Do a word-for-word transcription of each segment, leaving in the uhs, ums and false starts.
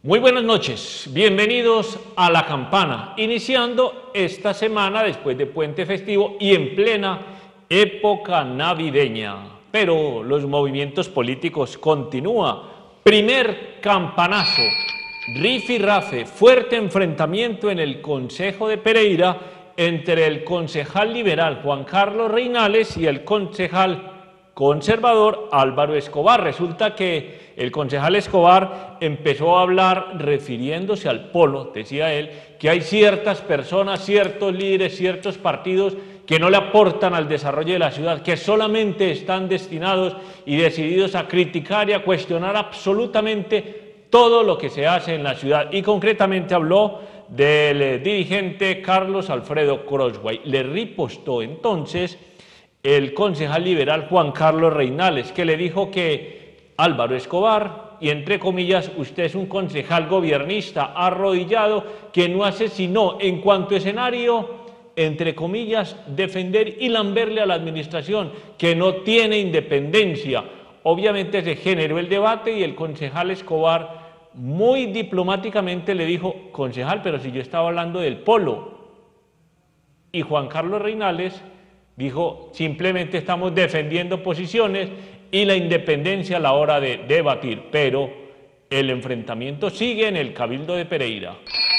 Muy buenas noches, bienvenidos a La Campana, iniciando esta semana después de Puente Festivo y en plena época navideña. Pero los movimientos políticos continúan. Primer campanazo, rifirrafe, fuerte enfrentamiento en el Concejo de Pereira entre el concejal liberal Juan Carlos Reinales y el concejal conservador Álvaro Escobar. Resulta que el concejal Escobar empezó a hablar refiriéndose al polo, decía él, que hay ciertas personas, ciertos líderes, ciertos partidos que no le aportan al desarrollo de la ciudad, que solamente están destinados y decididos a criticar y a cuestionar absolutamente todo lo que se hace en la ciudad. Y concretamente habló del eh, dirigente Carlos Alfredo Crossway. Le ripostó entonces el concejal liberal Juan Carlos Reinales, que le dijo que Álvaro Escobar, y entre comillas, usted es un concejal gobiernista arrodillado que no hace sino, en cuanto a escenario, entre comillas, defender y lamberle a la administración, que no tiene independencia. Obviamente se generó el debate y el concejal Escobar muy diplomáticamente le dijo, concejal, pero si yo estaba hablando del polo. Y Juan Carlos Reinales dijo, simplemente estamos defendiendo posiciones y la independencia a la hora de debatir, pero el enfrentamiento sigue en el Cabildo de Pereira.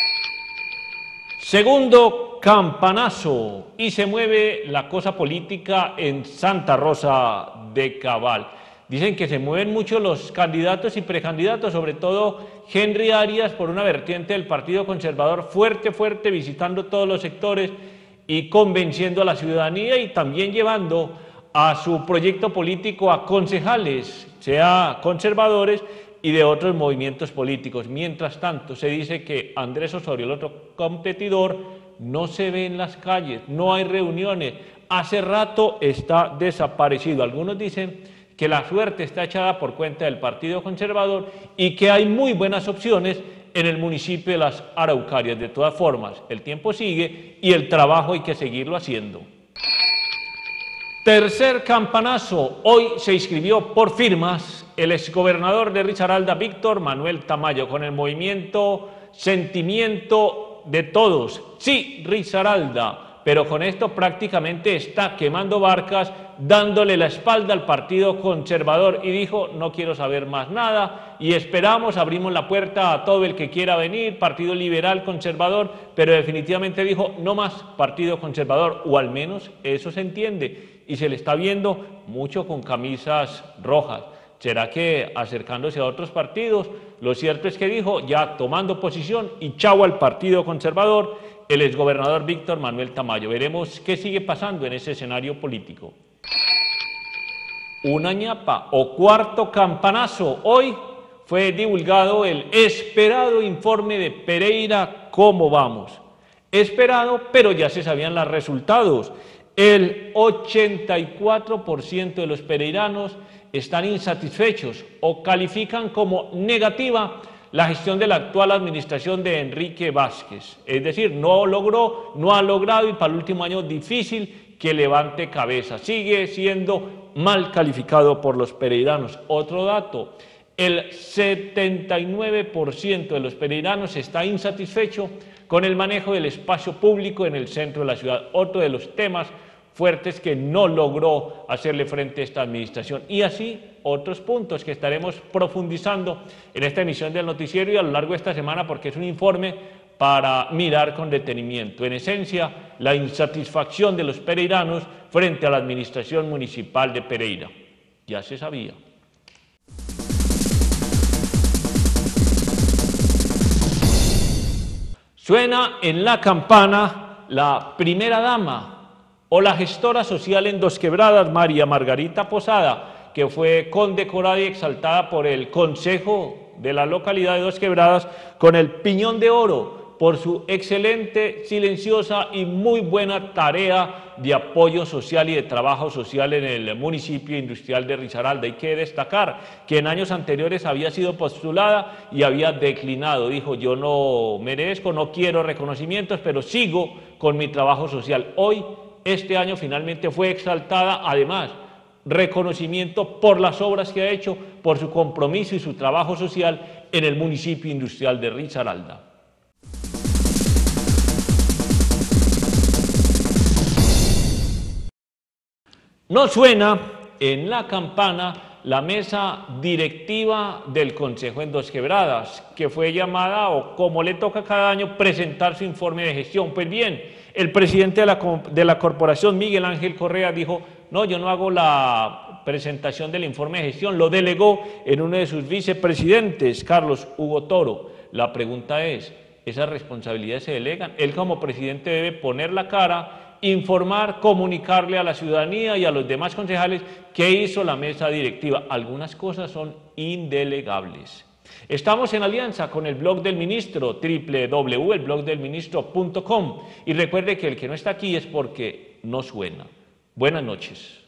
Segundo campanazo, y se mueve la cosa política en Santa Rosa de Cabal. Dicen que se mueven mucho los candidatos y precandidatos, sobre todo Henry Arias por una vertiente del Partido Conservador, fuerte, fuerte, visitando todos los sectores y convenciendo a la ciudadanía y también llevando a su proyecto político a concejales, sea conservadores y de otros movimientos políticos. Mientras tanto, se dice que Andrés Osorio, el otro competidor, no se ve en las calles, no hay reuniones, hace rato está desaparecido. Algunos dicen que la suerte está echada por cuenta del Partido Conservador y que hay muy buenas opciones en el municipio de Las Araucarias. De todas formas, el tiempo sigue y el trabajo hay que seguirlo haciendo. Tercer campanazo, hoy se inscribió por firmas el exgobernador de Risaralda, Víctor Manuel Tamayo, con el movimiento Sentimiento de Todos. Sí, Risaralda, pero con esto prácticamente está quemando barcas, dándole la espalda al Partido Conservador y dijo, no quiero saber más nada y esperamos, abrimos la puerta a todo el que quiera venir, Partido Liberal, Conservador, pero definitivamente dijo, no más Partido Conservador, o al menos eso se entiende, y se le está viendo mucho con camisas rojas. ¿Será que acercándose a otros partidos? Lo cierto es que dijo, ya tomando posición y chau al Partido Conservador, el exgobernador Víctor Manuel Tamayo. Veremos qué sigue pasando en ese escenario político. Una ñapa o cuarto campanazo. Hoy fue divulgado el esperado informe de Pereira, ¿cómo vamos? Esperado, pero ya se sabían los resultados. El ochenta y cuatro por ciento de los pereiranos están insatisfechos o califican como negativa la gestión de la actual administración de Enrique Vázquez. Es decir, no logró, no ha logrado y para el último año difícil que levante cabeza. Sigue siendo mal calificado por los pereiranos. Otro dato, el setenta y nueve por ciento de los pereiranos está insatisfecho con el manejo del espacio público en el centro de la ciudad. Otro de los temas fuertes que no logró hacerle frente a esta administración. Y así otros puntos que estaremos profundizando en esta emisión del noticiero y a lo largo de esta semana, porque es un informe para mirar con detenimiento. En esencia, la insatisfacción de los pereiranos frente a la administración municipal de Pereira. Ya se sabía. Suena en La Campana la primera dama o la gestora social en Dos Quebradas, María Margarita Posada, que fue condecorada y exaltada por el Consejo de la localidad de Dos Quebradas con el Piñón de Oro por su excelente, silenciosa y muy buena tarea de apoyo social y de trabajo social en el municipio industrial de Risaralda. Hay que destacar que en años anteriores había sido postulada y había declinado. Dijo, yo no merezco, no quiero reconocimientos, pero sigo con mi trabajo social. Hoy, este año, finalmente fue exaltada, además, reconocimiento por las obras que ha hecho, por su compromiso y su trabajo social en el municipio industrial de Risaralda. No suena en la campana la mesa directiva del Consejo en Dos Quebradas, que fue llamada, o como le toca cada año, presentar su informe de gestión. Pues bien, el presidente de la, de la corporación, Miguel Ángel Correa, dijo: no, yo no hago la presentación del informe de gestión, lo delegó en uno de sus vicepresidentes, Carlos Hugo Toro. La pregunta es, ¿esas responsabilidades se delegan? Él como presidente debe poner la cara, informar, comunicarle a la ciudadanía y a los demás concejales qué hizo la mesa directiva. Algunas cosas son indelegables. Estamos en alianza con el blog del ministro, doble u doble u doble u punto el blog del ministro punto com, y recuerde que el que no está aquí es porque no suena. Buenas noches.